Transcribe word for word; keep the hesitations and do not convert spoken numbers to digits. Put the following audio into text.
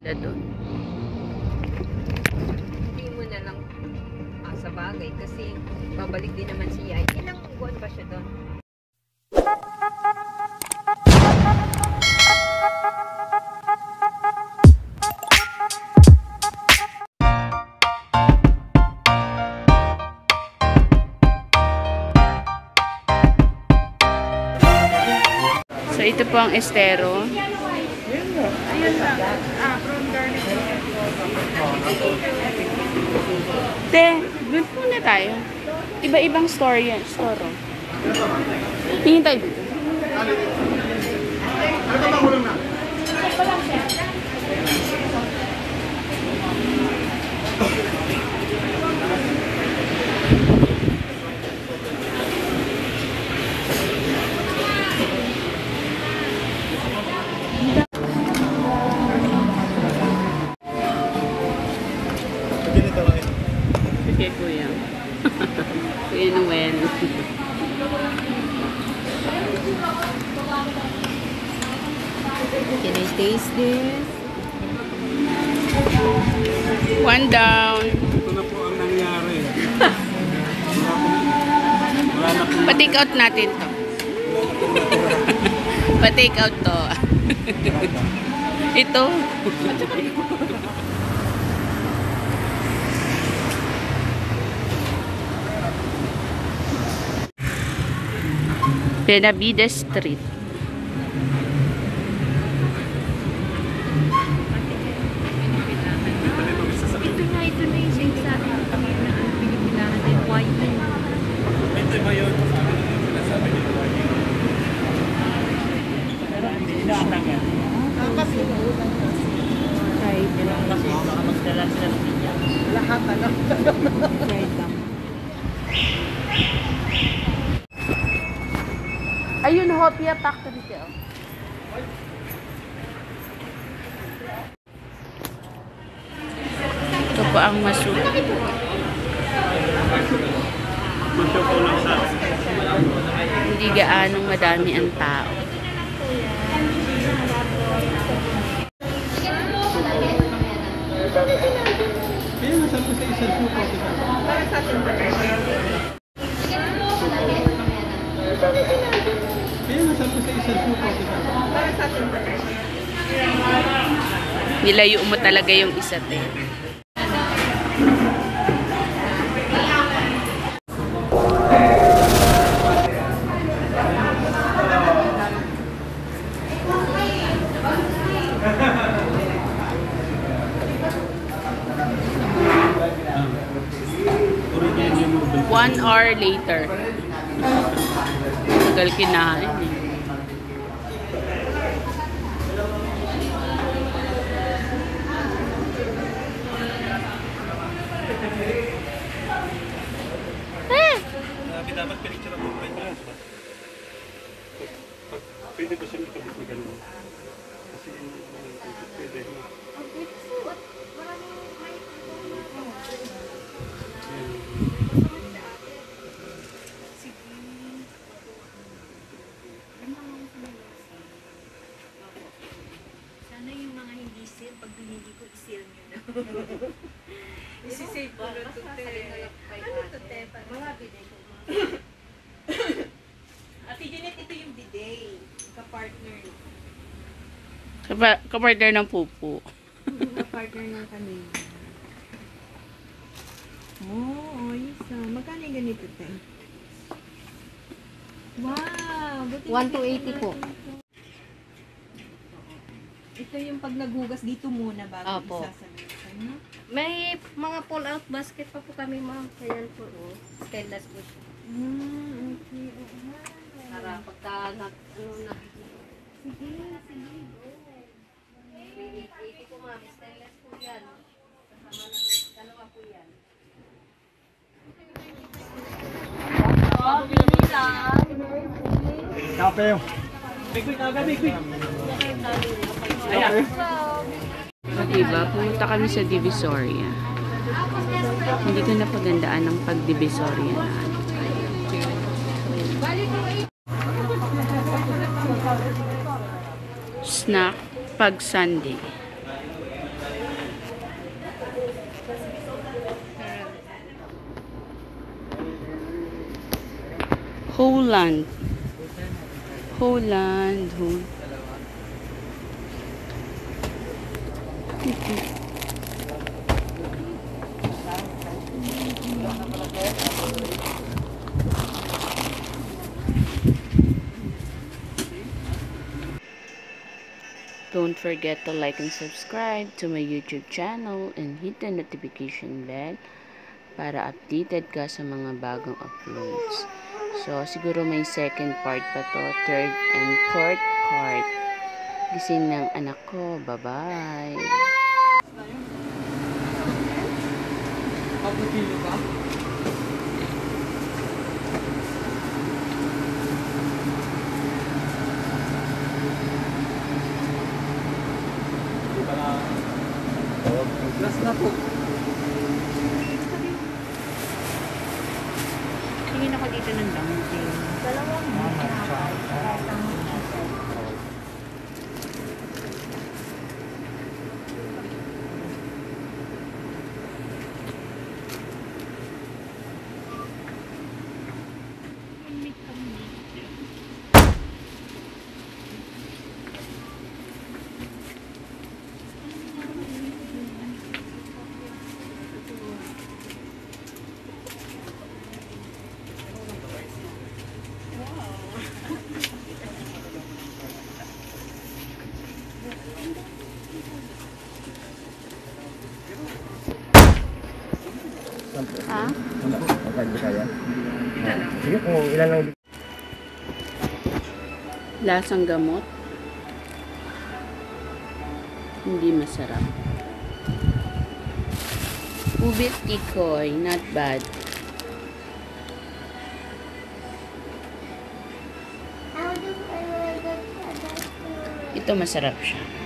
doon. Hindi mo na lang ah, sa bagay kasi babalik din naman siya. Ilang buwan ba siya doon? So ito po ang estero. Ayun lang. Ah, from garlic. Te, doon muna tayo. Iba-ibang store yan. Store. Tingin tayo dito. Sige, kuya. Kuya Noel. Can I taste this? One down. Ito na po ang nangyari. Pa-take out natin to. Pa-take out to. Ito. Benavides Street. Ito nga, ito na yung same sa akin. Kami na ang pinipilahan din. Why? Ito ba yun? Sinasabi niyo ba yun? Hindi inaanang yan. Right. Kasi baka magdala sila ng pinya. Lahat ano? Right lang. Ayun, Hopia Factory ko. Ito po ang masu. Masyo po lang sa Hindi gaanong madami ang tao. kaya nasan ko sa isang suko. Para sa atin ba? Kaya nasan ko sa isang suko. Para sa atin ba? Nilayo mo talaga yung isa, te. One hour later. Tagal kinain eh. Dapat pinicture ako pa ito. Pwede ba siya makabit na ganun? Kasi pwede. Sana yung mga hindi seal, pag binili ko, i-seal nyo na. Isi-save ko na ito, te. Ano ito, te? Mga bidet ko. Ate Janet, ito yung bidet. Ka-partner. Kapa- Kapartner ng pupo. Ka-partner ng kanina. Oh, ayos ah. Magkano yung ganito, te? Wow! one to eighty po. Ito yung pag naghugas dito muna bago Opo. isasabihin. No? May mga pull-out basket pa po kami, ma'am. Ayan po, oh. Stainless po siya. Hmm, okay. Oo nga. Para pagka, na, ano na. Sige, sige. three eighty po, ma'am. Stainless po yan. Kasama na, dalawa po yan. Kape yun. Big quick, aga, big quick. Ayan. Diba, pumunta kami sa Divisoria. Hindi ko napagandaan ng pag-Divisoria na ano. Snack pag Sunday. Holland. Holland. Hol- Don't forget to like and subscribe to my YouTube channel and hit the notification bell para updated ka sa mga bagong uploads. So, siguro may second part pa to, third and fourth part. Gising ng anak ko. Bye-bye. Kaputilo ka? Hindi pala. Last na po. Tingin ako dito ng dumpling. Dalawang Ha? Okay, di kaya. Sige, kung ilan lang. Lasang gamot. Hindi masarap. Ubit tikoy, not bad. Ito masarap siya.